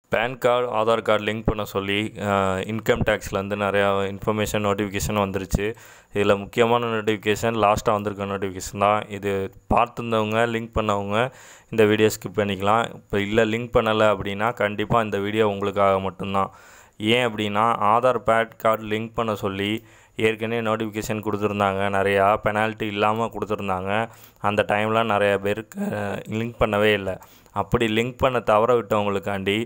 Pan card Aadhaar card link பண்ண சொல்லி income டேக்ஸ்லேருந்து நிறையா இன்ஃபர்மேஷன் நோட்டிஃபிகேஷன் வந்துருச்சு. இதில் முக்கியமான நோட்டிஃபிகேஷன் லாஸ்ட்டாக வந்திருக்க நோட்டிஃபிகேஷன் தான் இது. பார்த்துருந்தவங்க லிங்க் பண்ணவங்க இந்த வீடியோ ஸ்கிப் பண்ணிக்கலாம். இப்போ இல்லை லிங்க் பண்ணலை அப்படின்னா கண்டிப்பாக இந்த வீடியோ உங்களுக்காக மட்டும்தான். ஏன் அப்படின்னா ஆதார் பேன் கார்டு லிங்க் பண்ண சொல்லி ஏற்கனவே நோட்டிஃபிகேஷன் கொடுத்துருந்தாங்க, நிறையா பெனால்ட்டி இல்லாமல் கொடுத்துருந்தாங்க. அந்த டைமில் நிறையா பேருக்கு லிங்க் பண்ணவே இல்லை. அப்படி லிங்க் பண்ண தவற விட்டவங்களுக்காண்டி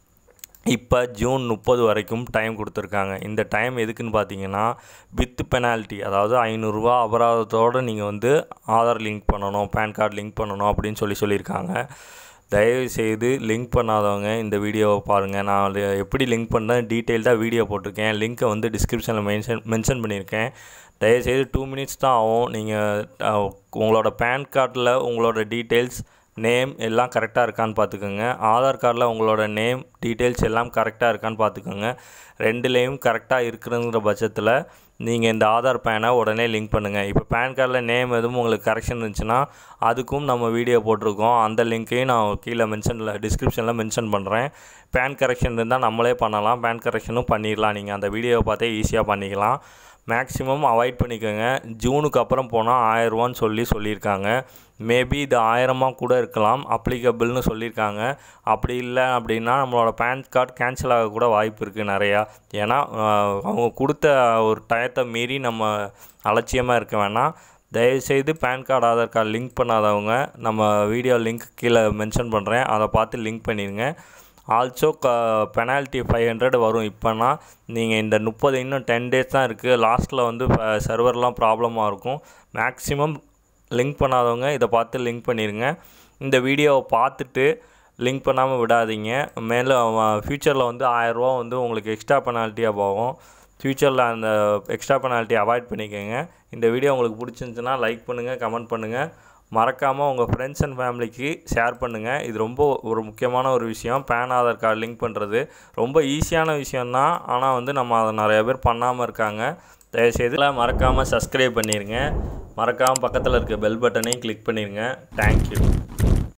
இப்போ ஜூன் 30 வரைக்கும் டைம் கொடுத்துருக்காங்க. இந்த டைம் எதுக்குன்னு பார்த்தீங்கன்னா வித் பெனால்ட்டி, அதாவது ₹500 அபராதத்தோடு நீங்கள் ஆதார் லிங்க் பண்ணணும், பேன் கார்டு லிங்க் பண்ணணும் அப்படின்னு சொல்லியிருக்காங்க. தயவுசெய்து லிங்க் பண்ணாதவங்க இந்த வீடியோவை பாருங்கள். நான் எப்படி லிங்க் பண்ணேன் டீட்டெயில்டாக வீடியோ போட்டிருக்கேன். லிங்க்கை டிஸ்கிரிப்ஷனில் மென்ஷன் பண்ணியிருக்கேன். தயவுசெய்து 2 மினிட்ஸ் தான் ஆகும். நீங்கள் உங்களோட பேன் கார்டில் உங்களோட டீட்டெயில்ஸ் நேம் எல்லாம் கரெக்டாக இருக்கான்னு பார்த்துக்கோங்க. ஆதார் கார்டில் உங்களோட நேம் டீட்டெயில்ஸ் எல்லாம் கரெக்டாக இருக்கான்னு பார்த்துக்கோங்க. ரெண்டுலேயும் கரெக்டாக இருக்குங்கிற பட்சத்தில் நீங்கள் இந்த ஆதார் பேனை உடனே லிங்க் பண்ணுங்கள். இப்போ பேன் கார்டில் நேம் எதுவும் உங்களுக்கு கரெக்ஷன் இருந்துச்சுன்னா அதுக்கும் நம்ம வீடியோ போட்டிருக்கோம். அந்த லிங்க்கையும் நான் கீழே டிஸ்கிரிப்ஷனில் மென்ஷன் பண்ணுறேன். பேன் கரெக்ஷன் இருந்தால் நம்மளே பண்ணலாம், பேன் கரெக்ஷனும் பண்ணிடலாம். நீங்கள் அந்த வீடியோவை பார்த்தே ஈஸியாக பண்ணிக்கலாம். மேக்ஸிமம் அவாய்ட் பண்ணிக்கோங்க. ஜூனுக்கு அப்புறம் போனால் ₹1000 சொல்லியிருக்காங்க. மேபி இது 1000 கூட இருக்கலாம், அப்ளிகபிள்னு சொல்லியிருக்காங்க. அப்படி இல்லை அப்படின்னா நம்மளோட பேன் கார்டு கேன்சல் ஆகக்கூட வாய்ப்பு இருக்குது நிறையா. ஏன்னா அவங்க கொடுத்த ஒரு டயத்தை மீறி நம்ம அலட்சியமாக இருக்க வேணாம். தயவுசெய்து PAN card Aadhaar card link பண்ணாதவங்க நம்ம வீடியோ லிங்க் கீழே மென்ஷன் பண்ணுறேன், அதை பார்த்து லிங்க் பண்ணிடுங்க. ஆல்சோ பெனால்ட்டி 500 வரும். இப்போனா நீங்கள் இந்த 30 இன்னும் 10 டேஸ் தான் இருக்குது. லாஸ்ட்டில் சர்வர்லாம் ப்ராப்ளமாக இருக்கும். மேக்ஸிமம் லிங்க் பண்ணாதவங்க இதை பார்த்து லிங்க் பண்ணிடுங்க. இந்த வீடியோவை பார்த்துட்டு லிங்க் பண்ணாமல் விடாதீங்க. மேலும் ஃப்யூச்சரில் ₹1000 உங்களுக்கு எக்ஸ்ட்ரா பெனால்ட்டியாக போகும். ஃப்யூச்சரில் அந்த எக்ஸ்ட்ரா பெனால்ட்டி அவாய்ட் பண்ணிக்கோங்க. இந்த வீடியோ உங்களுக்கு பிடிச்சிருந்துச்சுன்னா லைக் பண்ணுங்கள், கமெண்ட் பண்ணுங்கள். மறக்காமல் உங்கள் ஃப்ரெண்ட்ஸ் அண்ட் ஃபேமிலிக்கு ஷேர் பண்ணுங்கள். இது ரொம்ப ஒரு முக்கியமான ஒரு விஷயம். பேன் ஆதார் கார்டு லிங்க் பண்ணுறது ரொம்ப ஈஸியான விஷயந்தான். ஆனால் நம்ம அதை நிறைய பேர் பண்ணாமல் இருக்காங்க. தயவுசெய்து மறக்காமல் சப்ஸ்கிரைப் பண்ணிடுங்க. மறக்காமல் பக்கத்தில் இருக்க பெல் பட்டனையும் கிளிக் பண்ணிடுங்க. தேங்க்யூ.